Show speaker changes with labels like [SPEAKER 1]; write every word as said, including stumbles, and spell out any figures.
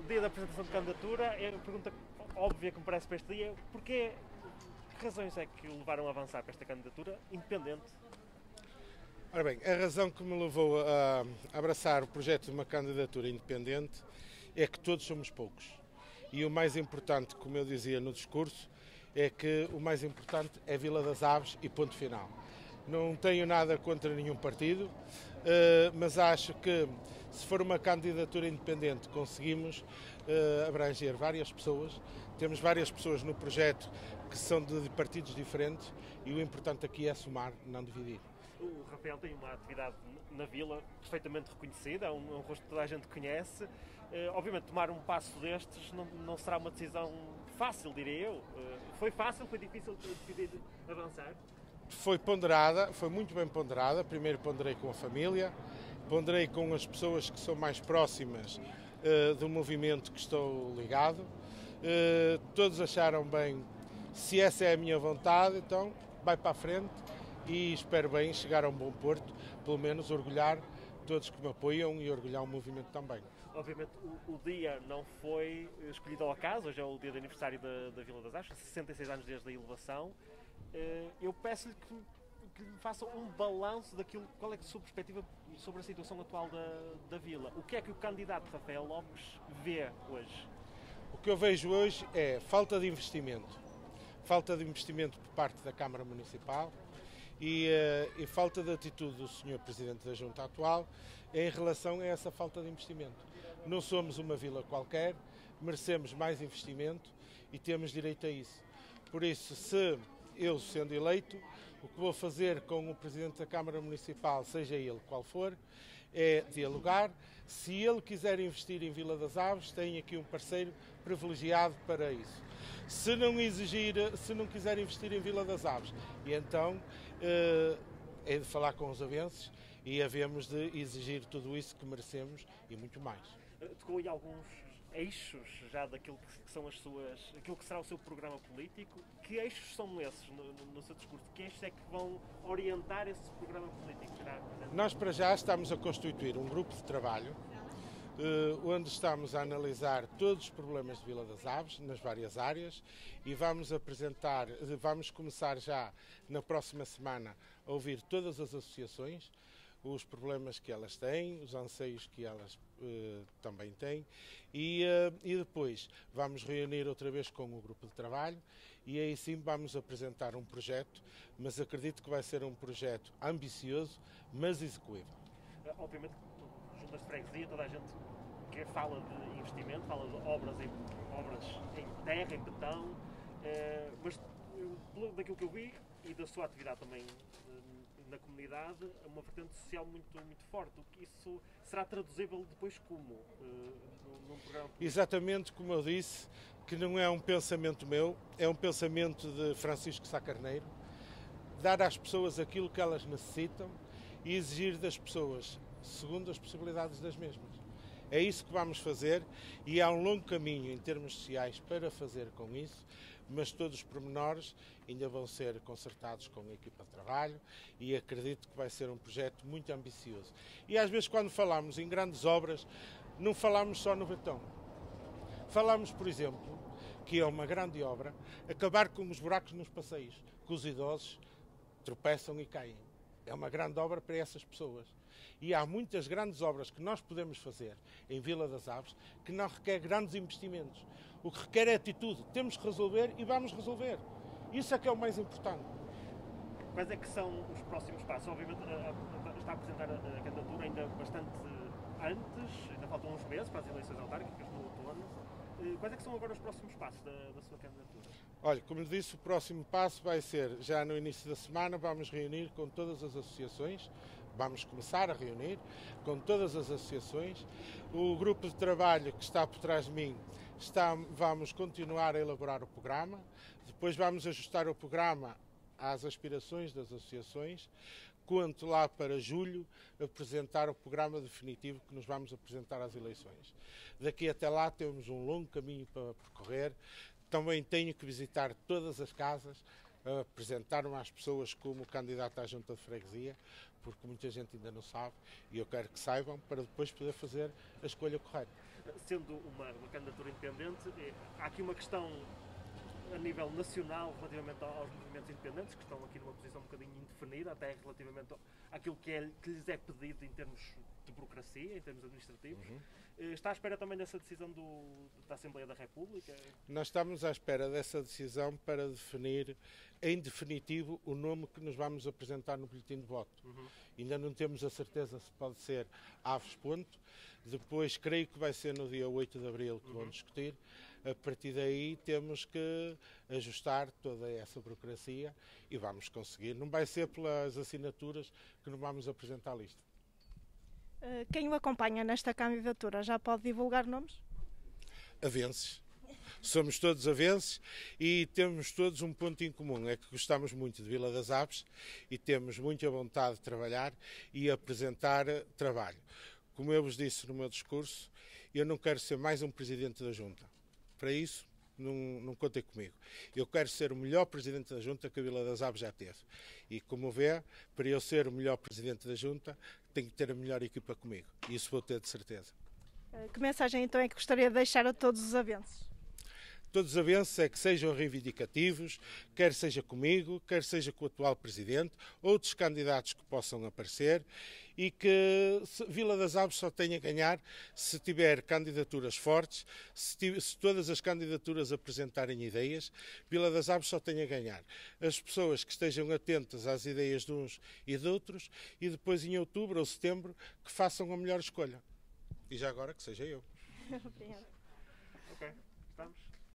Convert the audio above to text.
[SPEAKER 1] dia da apresentação de candidatura, é a pergunta óbvia que me parece para este dia, porquê, que razões é que o levaram a avançar para esta candidatura independente?
[SPEAKER 2] Ora bem, a razão que me levou a abraçar o projeto de uma candidatura independente é que todos somos poucos. E o mais importante, como eu dizia no discurso, é que o mais importante é Vila das Aves e ponto final. Não tenho nada contra nenhum partido, mas acho que se for uma candidatura independente conseguimos abranger várias pessoas. Temos várias pessoas no projeto que são de partidos diferentes e o importante aqui é somar, não dividir.
[SPEAKER 1] O Rafael tem uma atividade na Vila perfeitamente reconhecida, é um, é um rosto que toda a gente conhece. Uh, obviamente, tomar um passo destes não, não será uma decisão fácil, diria eu. Uh, foi fácil, foi difícil decidir avançar?
[SPEAKER 2] Foi ponderada, foi muito bem ponderada. Primeiro ponderei com a família, ponderei com as pessoas que são mais próximas uh, do movimento que estou ligado. Uh, todos acharam bem, se essa é a minha vontade, então vai para a frente. E espero bem chegar a um bom porto, pelo menos orgulhar todos que me apoiam e orgulhar o movimento também.
[SPEAKER 1] Obviamente o, o dia não foi escolhido ao acaso, hoje é o dia de aniversário da, da Vila das Aves, sessenta e seis anos desde a elevação. Eu peço-lhe que, que me faça um balanço daquilo, qual é a sua perspectiva sobre a situação atual da, da Vila. O que é que o candidato Rafael Lopes vê hoje?
[SPEAKER 2] O que eu vejo hoje é falta de investimento. Falta de investimento por parte da Câmara Municipal. E, uh, e falta de atitude do senhor Presidente da Junta atual em relação a essa falta de investimento. Não somos uma vila qualquer, merecemos mais investimento e temos direito a isso. Por isso, se eu sendo eleito, o que vou fazer com o Presidente da Câmara Municipal, seja ele qual for, é dialogar. Se ele quiser investir em Vila das Aves, tem aqui um parceiro privilegiado para isso. Se não exigir, se não quiser investir em Vila das Aves, e então é de falar com os avenses e havemos de exigir tudo isso que merecemos e muito mais.
[SPEAKER 1] Tocou aí alguns eixos já daquilo que são as suas, aquilo que será o seu programa político. Que eixos são esses no, no, no seu discurso? Que eixos é que vão orientar esse programa político?
[SPEAKER 2] Nós para já estamos a constituir um grupo de trabalho onde estamos a analisar todos os problemas de Vila das Aves, nas várias áreas, e vamos apresentar, vamos começar já na próxima semana a ouvir todas as associações, os problemas que elas têm, os anseios que elas uh, também têm, e, uh, e depois vamos reunir outra vez com o grupo de trabalho e aí sim vamos apresentar um projeto, mas acredito que vai ser um projeto ambicioso, mas execuível.
[SPEAKER 1] Obviamente, juntas de freguesia, toda a gente que fala de investimento, fala de obras em, obras em terra, em betão, eh, mas daquilo que eu vi e da sua atividade também eh, na comunidade, é uma vertente social muito, muito forte. O que isso será traduzível depois como? Eh, num, num programa político?
[SPEAKER 2] Exatamente como eu disse, que não é um pensamento meu, é um pensamento de Francisco Sá Carneiro, dar às pessoas aquilo que elas necessitam e exigir das pessoas segundo as possibilidades das mesmas. É isso que vamos fazer e há um longo caminho em termos sociais para fazer com isso, mas todos os pormenores ainda vão ser concertados com a equipa de trabalho e acredito que vai ser um projeto muito ambicioso. E às vezes quando falamos em grandes obras, não falamos só no betão. Falamos, por exemplo, que é uma grande obra, acabar com os buracos nos passeios, que os idosos tropeçam e caem. É uma grande obra para essas pessoas. E há muitas grandes obras que nós podemos fazer em Vila das Aves que não requer grandes investimentos. O que requer é atitude. Temos que resolver e vamos resolver. Isso é que é o mais importante.
[SPEAKER 1] Quais é que são os próximos passos? Obviamente está a apresentar a candidatura ainda bastante antes, ainda faltam uns meses para as eleições autárquicas no outono. Quais é que são agora os próximos passos da, da sua candidatura?
[SPEAKER 2] Olha, como lhe disse, o próximo passo vai ser, já no início da semana, vamos reunir com todas as associações, vamos começar a reunir com todas as associações. O grupo de trabalho que está por trás de mim, está, vamos continuar a elaborar o programa, depois vamos ajustar o programa às aspirações das associações, quanto lá para julho apresentar o programa definitivo que nos vamos apresentar às eleições. Daqui até lá temos um longo caminho para percorrer. Também tenho que visitar todas as casas, apresentar-me às pessoas como candidato à junta de freguesia, porque muita gente ainda não sabe e eu quero que saibam para depois poder fazer a escolha correta.
[SPEAKER 1] Sendo uma, uma candidatura independente, há aqui uma questão a nível nacional relativamente aos movimentos independentes, que estão aqui numa posição um bocadinho indefinida, até relativamente àquilo que, é, que lhes é pedido em termos de burocracia, em termos administrativos. Uhum. Está à espera também dessa decisão do, da Assembleia da República?
[SPEAKER 2] Nós estamos à espera dessa decisão para definir, em definitivo, o nome que nos vamos apresentar no boletim de voto. Uhum. Ainda não temos a certeza se pode ser Aves Ponto. Depois, creio que vai ser no dia oito de abril que uhum. vão discutir. A partir daí temos que ajustar toda essa burocracia e vamos conseguir. Não vai ser pelas assinaturas que nos vamos apresentar a lista.
[SPEAKER 3] Quem o acompanha nesta candidatura já pode divulgar nomes?
[SPEAKER 2] Avenses. Somos todos avenses e temos todos um ponto em comum, é que gostamos muito de Vila das Aves e temos muita vontade de trabalhar e apresentar trabalho. Como eu vos disse no meu discurso, eu não quero ser mais um presidente da Junta. Para isso, não, não contem comigo. Eu quero ser o melhor presidente da Junta que a Vila das Aves já teve. E como vê, para eu ser o melhor presidente da Junta, tenho que ter a melhor equipa comigo. E isso vou ter de certeza.
[SPEAKER 3] Que mensagem então é que gostaria de deixar a todos os avenses?
[SPEAKER 2] Todos os avenses é que sejam reivindicativos, quer seja comigo, quer seja com o atual presidente, outros candidatos que possam aparecer, e que Vila das Aves só tenha a ganhar se tiver candidaturas fortes, se, tiver, se todas as candidaturas apresentarem ideias, Vila das Aves só tenha a ganhar. As pessoas que estejam atentas às ideias de uns e de outros, e depois em outubro ou setembro que façam a melhor escolha. E já agora que seja eu.
[SPEAKER 3] Obrigada.
[SPEAKER 1] Ok, estamos.